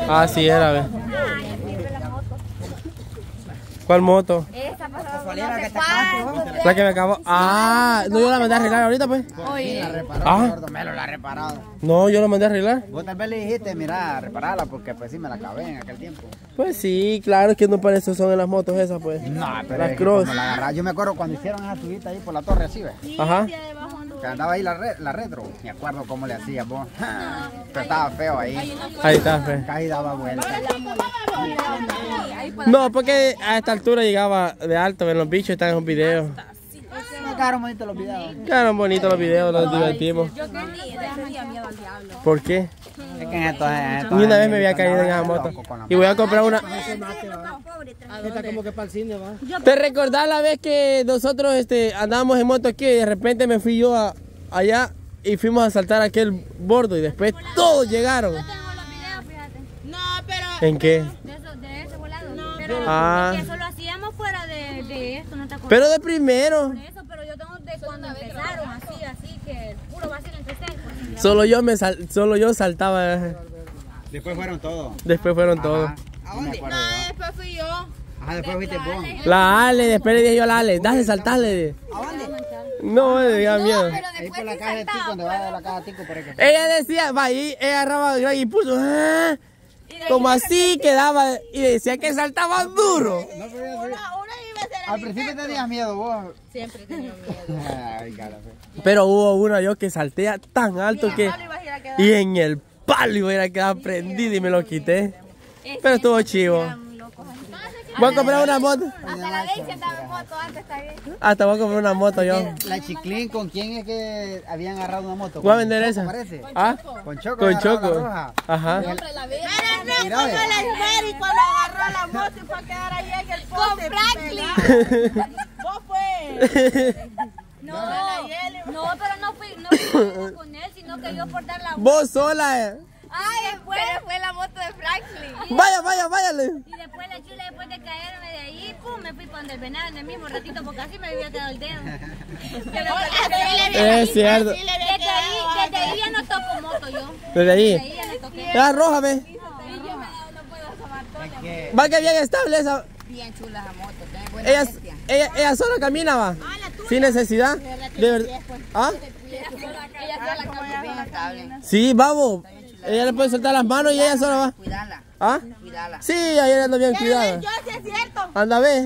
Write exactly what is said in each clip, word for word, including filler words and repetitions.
Ah, sí era, ve. ¿Cuál moto? Esa pasó. La que me acabó. Ah, no, yo la mandé a arreglar ahorita, pues. Oye. La reparó, Ah. gordo, Melo la ha reparado. No, yo la mandé a arreglar. Vos tal vez le dijiste, mira, repararla porque pues sí me la acabé en aquel tiempo. Pues sí, claro, es que no para eso son en las motos esas, pues. No, pero las es que cross. como la agarraba. Yo me acuerdo cuando hicieron esa subida ahí por la torre así, ¿ves? Ajá. Que andaba ahí la, re, la retro. Me acuerdo cómo le hacía vos. Pero estaba feo ahí. Ahí está, fe. Casi daba vuelta. No, porque a esta altura llegaba de alto, en los bichos están en los videos. Me quedaron bonitos los videos. Quedaron bonitos los videos, nos divertimos. Yo tenía miedo al diablo. ¿Por qué? Es que en estos, en estos Ni una vez años me había caído en esa moto. Y voy a comprar una. Está como que para el cine, va. ¿Te recordás la vez que nosotros este, andábamos en moto aquí y de repente me fui yo a, allá y fuimos a saltar aquel bordo y después todos llegaron? Yo tengo los videos, fíjate. No, pero... ¿En qué? De, eso, de ese volado. No, pero Ah. es que eso lo hacíamos fuera de, de esto, ¿no te acuerdas? Pero de primero. Por eso, pero yo tengo de cuando empezaron, así, así, que puro vacío entre ustedes. pues, Solo yo me sal, solo yo saltaba. Después fueron todos. Después fueron todos. ¿A dónde? No, después fui yo. Ajá, después fuiste vos. La Ale, después le dije yo a la Ale, dale, saltale. ¿A dónde? No me diga miedo. Pero Ahí después por la sí caja de saltaba, Tico, donde va de la caja de Tico, por ahí que Ella decía, va ahí, ella agarraba el drag y puso, ah, como así quedaba y decía que saltaba duro. No, pero yo sí. Una iba a ser Al principio tenías miedo vos. Siempre he tenido miedo. Ay, cara, fe. Pero hubo una yo que saltea tan alto que No ibas a ir a quedar. y en el palo iba a ir a quedar prendido y me lo quité. Pero estuvo chivo. Voy a comprar una moto. hasta la Daisy andaba en moto antes, está bien. Hasta voy a comprar una moto yo. La Chiclín, ¿con quién es que habían agarrado una moto? Voy a ¿Con vender Choco, esa. Parece. ¿Ah? Con Choco. Con agarraron la Choco. roja. Ajá. Pero no, Mira, como ve. el Esmeri cuando agarró la moto y fue a quedar ahí en el poste. Con Franklin. Vos fue. No, no, pero no fui, no fui con él, sino que yo por dar la moto. Vos sola. eh. Ay, después fue la moto de Franklin. Vaya, vaya, váyale. Y después la chula, después de caerme de ahí, pum, me fui para donde el venado en el mismo ratito porque así me había quedado el dedo. Es cierto. Desde ahí, desde ahí ya no toco moto yo. Desde Desde ahí. ahí ya no toqué. Ya, roja, ve. Y yo me no puedo asomar todo. Es que Va que bien estable esa. Bien chula esa moto, tiene buena Ella, bestia. ella, ella sola camina, va. Sin necesidad. De verdad. ¿Ah? Ella sola camina bien estable. Sí, vamos. Ella le puede soltar las manos y ella sola va. Cuidala, ¿Ah? cuidala. Sí, ayer anda bien cuidada. Yo sí es cierto. Anda, ve.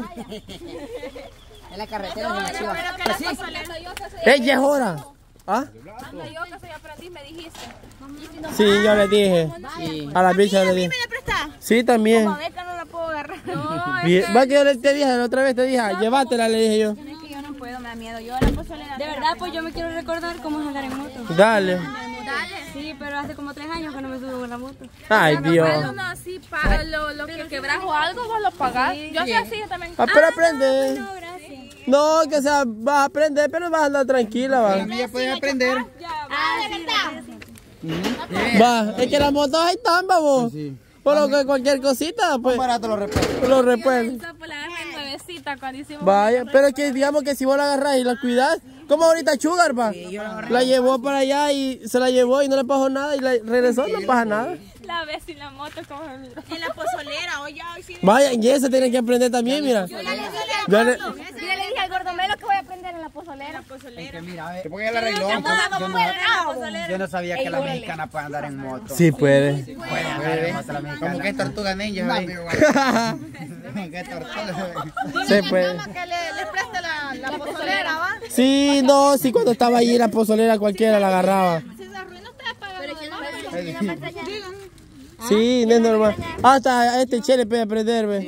En la carretera de la chiva. Ella es hora. ¿Ah? Cuando yo que soy aprendiz me dijiste. Sí, yo le dije. A la bicha le dije. ¿Me la prestás? Sí, también. A ver que no la puedo agarrar. No, es Bien. Va que yo le te dije, la otra vez te dije, llévatela, le dije yo. que yo no puedo, me da miedo. Yo la pozolera. De verdad, pues yo me quiero recordar cómo es andar en moto. Dale. Sí, pero hace como tres años que no me subo con la moto. Ay, Dios. No, sí, paga lo, lo que quebras o algo, vos lo pagás. Yo soy así, yo también. Ah, pero aprende. No, gracias. No, que sea, vas a aprender, pero vas a andar tranquila, va. a mí ya pueden aprender. Ah, de verdad. Va, es que las motos ahí están, vamos. Por lo que cualquier cosita, pues, Barato lo respeto. lo repueden. Pues la agarré nuevecita cuando hicimos. Vaya, pero es que digamos que si vos la agarrás y la cuidás, como ahorita Sugar, va. La llevó para allá y se la llevó y no le pasó nada y la regresó, no pasa nada. La vez sin la moto, como en la pozolera, oye, hoy sí. Vaya, y eso tiene que aprender también, mira. Yo ya le dije al Ya le- gordo, yo ya le dije al gordomelo que voy a aprender en la pozolera. Es que mira, a ver. ¿Por qué la arregló? Yo no, yo no sabía que la mexicana puede andar en moto. Sí puede. Puede andar en moto la mexicana. Como que es tortuga ninja. Como que es tortuga. Se puede. Que le, le preste la, la pozolera, ¿va? Sí, no, sí, cuando estaba allí la pozolera cualquiera la agarraba. Si se arruina, ustedes pagan. Pero yo no me, yo no me extraña. Sí, no es normal. Hasta este chele puede aprender, ve.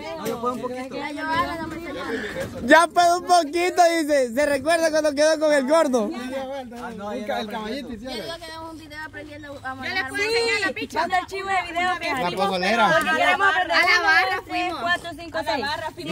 Ya yo hago, no me extraña. Ya puede un poquito, dice. ¿Se recuerda cuando quedó con el gordo? El caballito Yo digo que hagamos un video aprendiendo a Yo manejar. les puedo enseñar la picha. Manda el chivo de video, fíjate. La pozolera. Porque queremos aprender. A la barra fuimos. cuatro, cinco, seis.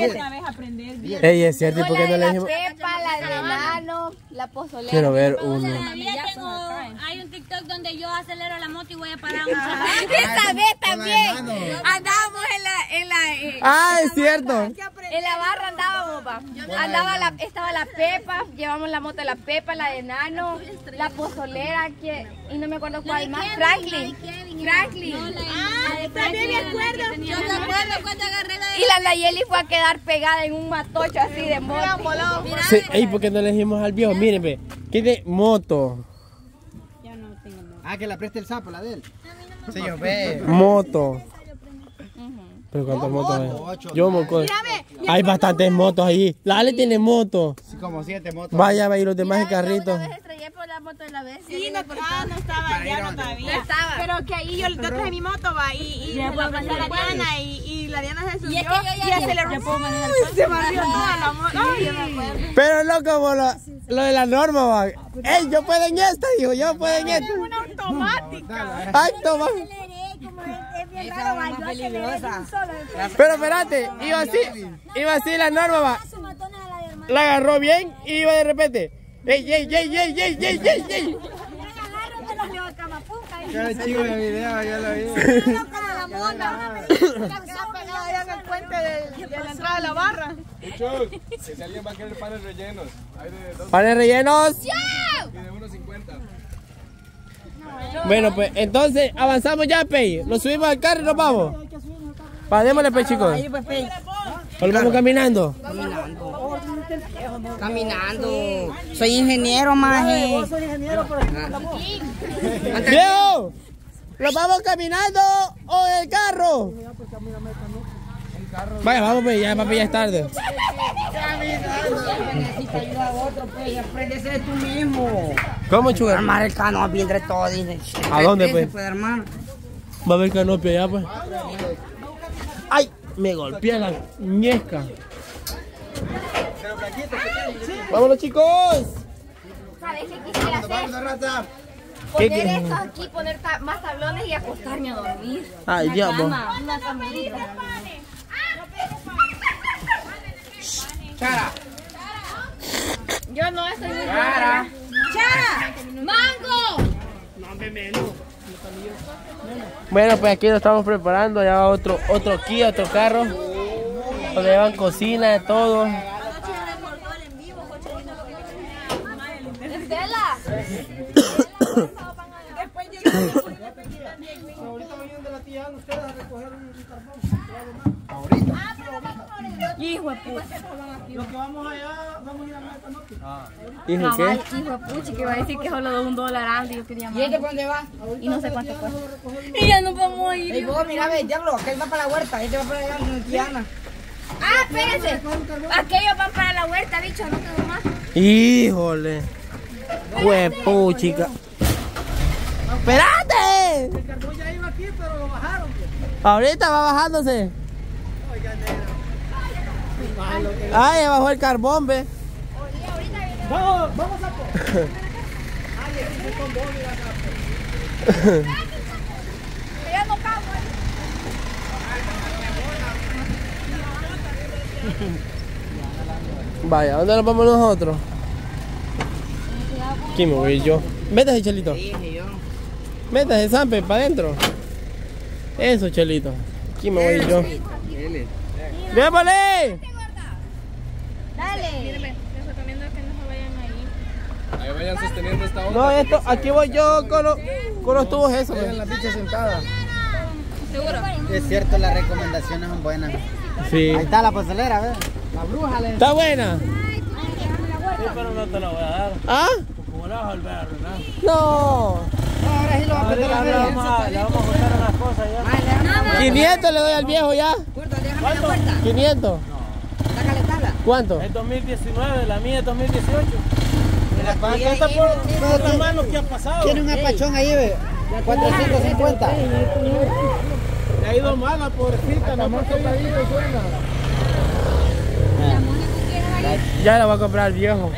Ey, es cierto, ¿y por qué no le dijimos? Pepa, la de enano, la pozolera. Quiero ver uno. Todavía tengo, hay un TikTok donde yo acelero la moto y voy a parar un Esa vez también. Andábamos en la, en la, eh, Ah, es cierto. En la barra andábamos, pa. Andaba la, estaba la Pepa, llevamos la moto de la Pepa, la de enano, la pozolera, que, y no me acuerdo cuál más. Franklin. Franklin. Ah, También me acuerdo. Yo me acuerdo cuando agarré la de... Y la Nayeli fue a quedar pegada en un matocho así de moto. Sí, ey, ¿por qué no le dijimos al viejo? Miren, ve, ¿qué de moto? Ya no tengo moto. Ah, que la preste el sapo, la de él. Sí, yo veo. Moto. Pero cuántas motos hay. Yo moco. Hay bastantes motos ahí. La Ale tiene moto. Sí, como siete motos. Vaya, va, y los demás carritos. Una vez estrellé por la moto de la vez. Sí, no, ah, no estaba, ya no todavía. No estaba. Pero que ahí yo, yo traje mi moto, va, y, y se la pasé a la Diana, y, y la Diana se subió, y, es que yo ya y aceleró. Uy, se barrió toda la moto. Ay, yo me acuerdo. Pero no como lo, lo de la norma, va. Ey, yo puedo en esta, dijo, yo puedo en esta. Es una automática. Ay, toma. Pero espérate, iba así, iba así la norma, va. La agarró bien y iba de repente. ¡Ey, ey, ey, ey, ey, ey, ey, ey! Qué chido de video, yo lo vi. Allá en el puente de, de la entrada de la barra. Muchos, si alguien va a querer panes rellenos. Hay de dos ¡Panes rellenos! y de uno cincuenta. Bueno, pues entonces avanzamos ya, Pei. Nos subimos al carro y nos vamos. Padémosle, pues, chicos. ¿O lo vamos caminando? Caminando. Caminando. Soy ingeniero, maje. Soy ingeniero, pero ¡Viejo! ¿Lo vamos caminando o en el carro? Vaya, vamos, pues, ya, papi, ya es tarde. Necesita ayuda a otro, pues, aprende a ser tú mismo. ¿Cómo, chugar? Armar el canopio entre todos, dice. ¿A dónde, pues? Se puede armar. Va a haber canopio allá, pues. ¡Ay! Me golpeé la ñesca. ¡Vámonos, chicos! ¿Sabes qué quisiera hacer? ¿Qué Poner qué? esto aquí, poner ta más tablones y acostarme a dormir. Ay, Una ya, pues. cama, una camita. Chara. Yo no estoy muy clara. ¡Chara! ¡Mango! Bueno, pues aquí lo estamos preparando. Ya va otro, otro Kia, otro carro. Donde llevan cocina, todo. Estela. ahorita vienen de la tía ustedes a recoger un carbón. Ahorita. Hijo de pucha. Lo que vamos allá, vamos a ir a la canopia. ¿Hijo Cabal, qué? hijo de pucha, que va a decir que solo de un dólar antes yo quería ¿Y más. este por dónde va? Y no sé cuánto cuesta. Y ya no podemos ir. Ey, vos, mira, ve, diablo, aquel va para la huerta, este va para allá con Tiana. Ah, espérense. Aquellos van para la huerta, bicho, no tengo más. Híjole. Huepuchica. ¡Espérate! El carbón ya iba aquí, pero lo bajaron. Ahorita va bajándose. Ay, ya bajó el carbón, ve. Vamos, vamos a Ya no cago ahí. Vaya, ¿dónde nos vamos nosotros? Aquí me voy yo. Métase, Chelito. Dije yo. Métase, Sampe, para adentro. Eso, Chelito. Aquí me voy yo. ¡Démosle! Dale. Les recomiendo que no se vayan ahí. Ahí vayan sosteniendo esta onda. No, esto, aquí voy yo con los, con los tubos esos. Vean las bichas sentadas. ¿Seguro? Es cierto, las recomendaciones son buenas. Sí. Ahí está la pozolera, ¿ves? La bruja le... ¿Está buena? Sí, pero no te la voy a dar. ¿Ah? ¿Cómo la vas a volver a arruinar? No. Ahora sí lo va a Ahorita meter a le la vamos a, le vamos a botar unas cosas ya. quinientos le doy al viejo ya. Déjame la puerta. quinientos. Sácale tabla. ¿Cuánto? Es dos mil diecinueve, la mía es dos mil dieciocho. ¿Para qué está por otra mano que ha pasado? Tiene un apachón ahí, ve. cuatrocientos cincuenta. Le ha ido mala, pobrecita, no más tocadito suena. Ya la voy a comprar al viejo.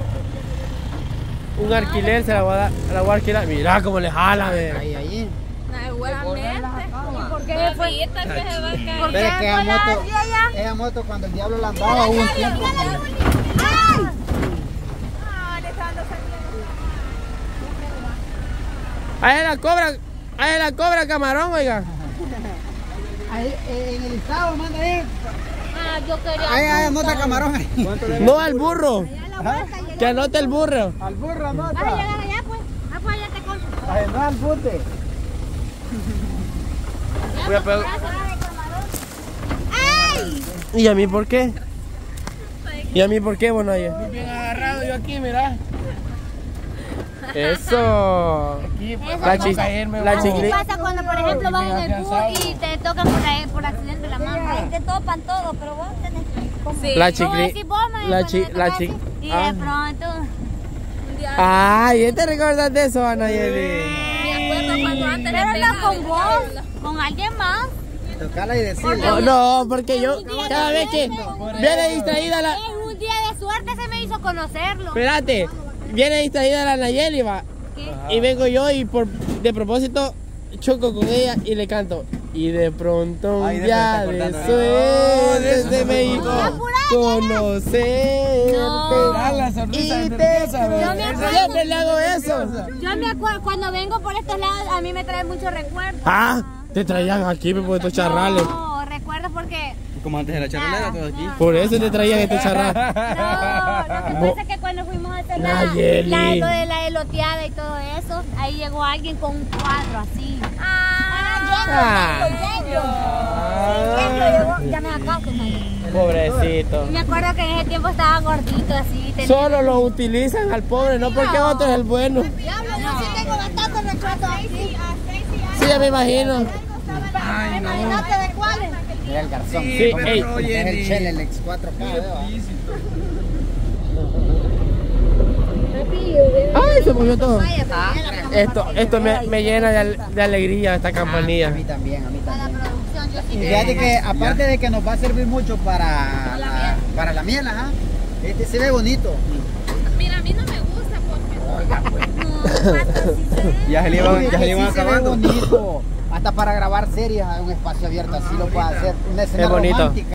Un alquiler se la voy a dar, la voy a alquilar. Mira cómo le jala, ve. Ahí, ahí. Seguramente. ¿Por qué fue? Ahorita que se va a caer. ¿Por Pero es que qué esa fue la moto, así allá? esa moto cuando el diablo la andaba hubo un tiempo. ¡Ay! Ahí la cobra, ahí la cobra camarón, oiga. Ahí, eh, en el estado, manda ahí. Ah, yo quería. Ahí, ahí, anota camarón ahí. No al burro. Que anote el burro. Al burro, Vas a anota. llegar allá, pues. Ah, pues allá te compro. Ahí, no al bote. Ya Voy a pegar. ¿Y a mí por qué? ¿Y a mí por qué, bueno, ayer? Muy bien agarrado yo aquí, mira. Eso. Aquí, pues, La no chi- caerme, la vamos. chicle- ¿Qué pasa cuando, por ejemplo, vas en el bus y te tocan por, ahí, por accidente la mano? Ahí te topan todo, pero vos tenés que... La ¿Cómo chicli... decís vos, maestro, La cuando chi... te La toca chi... así? Y Ah. de pronto... Ay, ¿te recuerdas de eso, Ana Yeli? Me acuerdo cuando antes le Pero no pegaba. con vos, con alguien más. Tocarla y decirle. Oh, no, porque yo cada vez que viene distraída la... En un día de suerte se me hizo conocerlo. Espérate, viene distraída la Nayeli, va. Y vengo yo y por de propósito choco con ella y le canto. Y de pronto un Ay, de día eso me de está acordando. suerte se me hizo conocerte. Ah, la sonrisa Y de te... turquesa, ¿ves? Yo me acuerdo- Siempre le hago eso. Yo me acuerdo, cuando vengo por estos lados, a mí me trae muchos recuerdos. Ah, te traían aquí por estos charrales. No, recuerdos porque... Como antes de la charolera, todo aquí. Por eso te traían estos charrales. No, lo que pasa es que cuando fuimos a hacer la, Nayeli. la, lo de la eloteada y todo eso, ahí llegó alguien con un cuadro así. Ah. Ya me acaso, Pobrecito. Y me acuerdo que en ese tiempo estaba gordito así. tenía- Solo lo utilizan al pobre, no porque otro es el bueno. Diablo, yo sí tengo bastante recuerdos así. Sí, ya me imagino. Imagínate de cuáles. Mira el garzón. Sí, Como ey. es el Shell, el X cuatro K, ¿verdad? Ay, se movió todo. Esto, esto me, me llena de, al- de alegría esta A campanilla. mí también, a mí A la también. producción, yo sí Y fíjate que aparte de que nos va a servir mucho para la, para la miel, ajá, este se ve bonito. Mira, a mí no me gusta porque... Ya se le iban, ya se le iban Sí se ve acabando. bonito. Hasta para grabar series en un espacio abierto, así lo puede hacer. Una escena Es bonito. romántica.